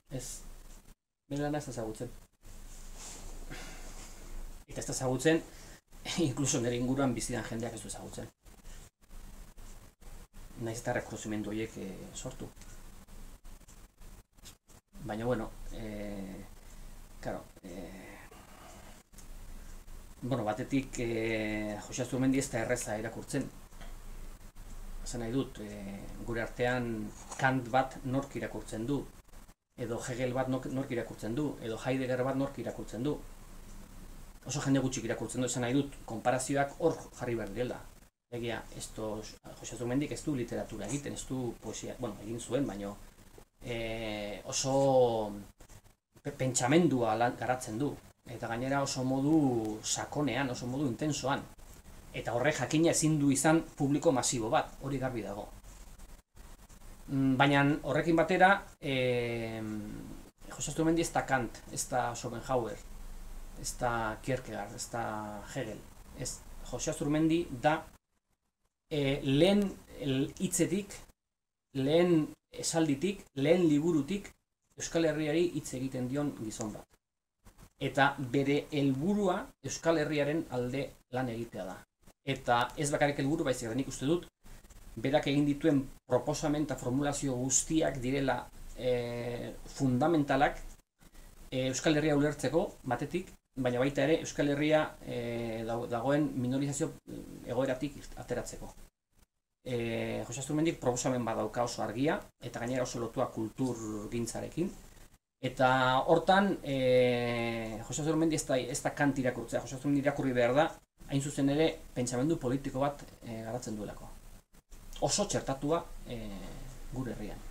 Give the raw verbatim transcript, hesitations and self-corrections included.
Ez, bere lana ez da ezagutzen. Eta ez da ezagutzen, inkluso nire inguruan bizidan jendeak ez du ezagutzen. Naiz eta rekonozimendu horiek e, sortu. Baina, bueno, e, claro, e, bueno, batetik e, Jose Azurmendi ez da erreza irakurtzen. Esan nahi dut, e, gure artean Kant bat nork irakurtzen du, edo Hegel bat nork irakurtzen du, edo Heidegger bat nork irakurtzen du. Oso jende gutxik irakurtzen du, esan nahi dut, konparazioak hor jarri behar direla. Egia, Jose Azurmendik ez du literatura egiten, ez du poesia, bueno, egin zuen, baino e, oso pentsamendua garatzen du. Eta gainera oso modu sakonean, oso modu intensoan. Eta horrek jakina ezin du izan publiko masibo bat, hori garbi dago. Baina horrekin batera, e, Jose Azurmendi ez da Kant, ez da Schopenhauer, ez da Kierkegaard, ez da Hegel. Ez, Jose Azurmendi da e, lehen hitzetik, lehen esalditik, lehen liburutik Euskal Herriari hitz egiten dion gizon bat. Eta bere helburua Euskal Herriaren alde lan egitea da. Eta ez bakarrik helburu, baizik nik uste dut, berak egin dituen proposamen eta formulazio guztiak direla e, fundamentalak e, Euskal Herria ulertzeko, batetik, baina baita ere Euskal Herria e, dagoen minorizazio egoeratik ateratzeko. E, Jose Azurmendik proposamen badauka oso argia, eta gainera oso lotua kultur gintzarekin. Eta hortan, e, Jose Azurmendi ez da, ez da Kant irakurtzea, Jose Azurmendi irakurri behar da, hain zuzen ere, pentsamendu politiko bat e, garatzen duelako. Oso txertatua e, gure herrian.